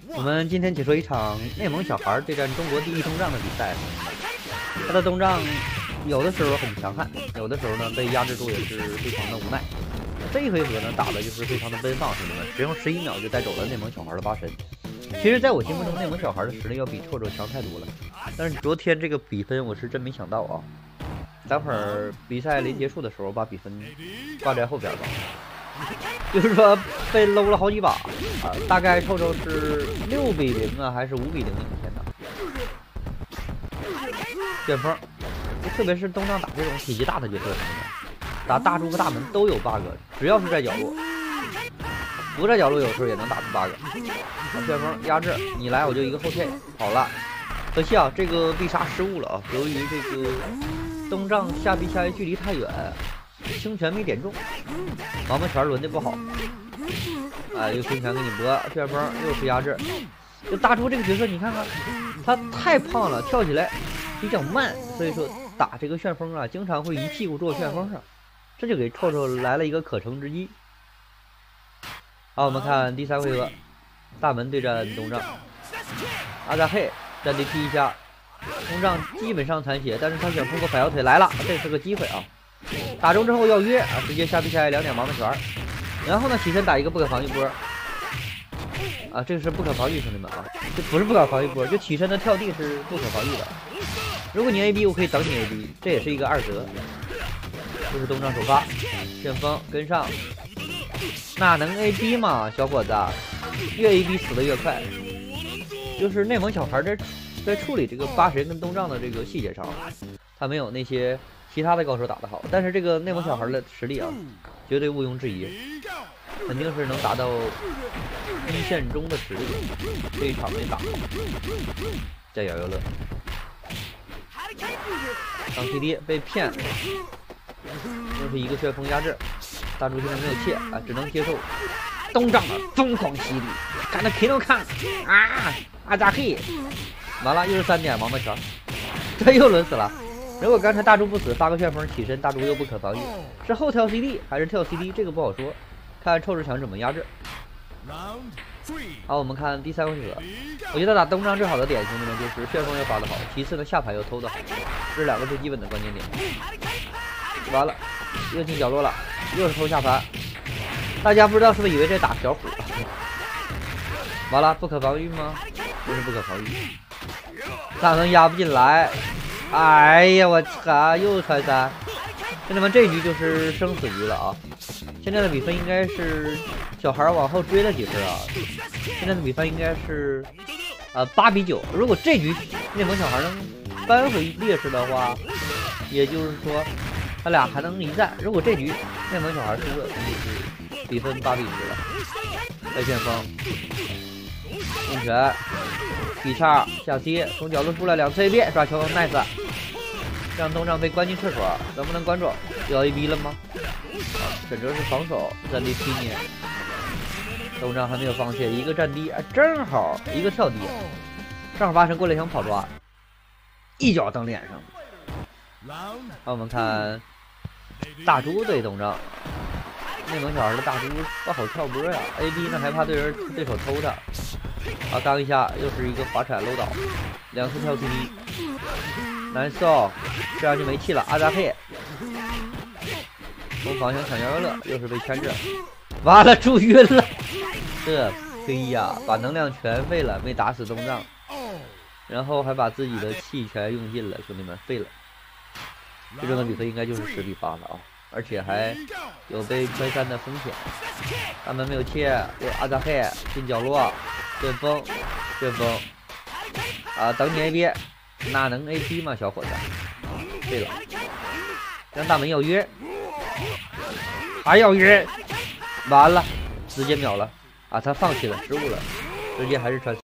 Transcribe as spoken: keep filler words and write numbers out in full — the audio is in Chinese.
我们今天解说一场内蒙小孩对战中国第一东丈的比赛。他的东丈有的时候很强悍，有的时候呢被压制住也是非常的无奈。这一回合呢打的就是非常的奔放，兄弟们，只用十一秒就带走了内蒙小孩的八神。其实，在我心目中，内蒙小孩的实力要比臭臭强太多了。但是昨天这个比分，我是真没想到啊！待会儿比赛临结束的时候，把比分挂在后边吧。就是说被搂了好几把啊，大概臭臭是六比零啊，还是五比零领先的。旋风，特别是东丈打这种体积大的角色，打大猪和大门都有 bug， 只要是在角落，不在角落有时候也能打出 bug。旋风压制，你来我就一个后退，好了。可惜啊，这个必杀失误了啊，由于这个东丈下必下距离太远。清泉没点中，王八拳轮的不好，啊，又清泉给你搏，旋风又是压制。就大猪这个角色，你看看，他太胖了，跳起来比较慢，所以说打这个旋风啊，经常会一屁股坐旋风上，这就给臭臭来了一个可乘之机。好，我们看第三回合，大门对战东丈，阿扎嘿战地踢一下，东丈基本上残血，但是他想通过反腰腿来了，这是个机会啊。打中之后要约啊，直接下必下两点王八拳，然后呢起身打一个不可防御波啊，这个是不可防御，兄弟们啊，这不是不可防御波，就起身的跳地是不可防御的。如果你 A B， 我可以等你 A B， 这也是一个二折。这是东丈首发，旋风跟上，哪能 A B 嘛，小伙子，越 A B 死的越快。就是内蒙小孩在在处理这个八神跟东丈的这个细节上，他没有那些。其他的高手打得好，但是这个内蒙小孩的实力啊，绝对毋庸置疑，肯定是能达到一线中的实力。这一场没打好，加摇摇乐，上 T D 被骗，又是一个旋风压制，大猪现在没有切啊，只能接受东丈的疯狂洗礼，看他 K 都看啊，阿扎嘿，完了又是三点王八拳，这又轮死了。如果刚才大猪不死，发个旋风起身，大猪又不可防御，是后跳 C D 还是跳 C D？ 这个不好说，看臭志强怎么压制。好，我们看第三回合，我觉得打东丈最好的点，兄弟们就是旋风又发的好，其次呢下盘又偷的好，这是两个最基本的关键点。完了，又进角落了，又是偷下盘，大家不知道是不是以为在打小虎？完了，不可防御吗？真是不可防御，咋能压不进来？哎呀，我操！又穿三，兄弟们，这局就是生死局了啊！现在的比分应该是小孩往后追了几分啊？现在的比分应该是呃八比九。如果这局内蒙小孩能扳回劣势的话，也就是说他俩还能一战。如果这局内蒙小孩输了，就是比分八比十了。再旋风，重拳。劈叉下 C， 从角落出来两次 A B 抓球 nice， 让东丈被关进厕所，能不能关住？要 A B 了吗？啊，选择是防守，战地踢你。东丈还没有放弃，一个站低，啊，正好一个跳低，正好八神过来想跑抓，一脚蹬脸上。好，我们看大猪对东丈，内蒙小孩的大猪不好跳波呀 ，A B 呢还怕对人对手偷他。啊，刚一下又是一个滑铲搂倒，两次跳 C D， 难受，这样就没气了。阿扎嘿，从方向抢摇摇乐，又是被牵制，完了猪晕了，这嘿呀，把能量全废了，没打死东丈，然后还把自己的气全用尽了，兄弟们废了。最终的比分应该就是十比八了啊，而且还有被穿山的风险。他们没有切，有阿扎嘿进角落。旋风，旋风，啊，等你 A B， 哪能 A B 吗，小伙子？对了，让大门要约，还要约，完了，直接秒了啊！他放弃了，失误了，直接还是穿。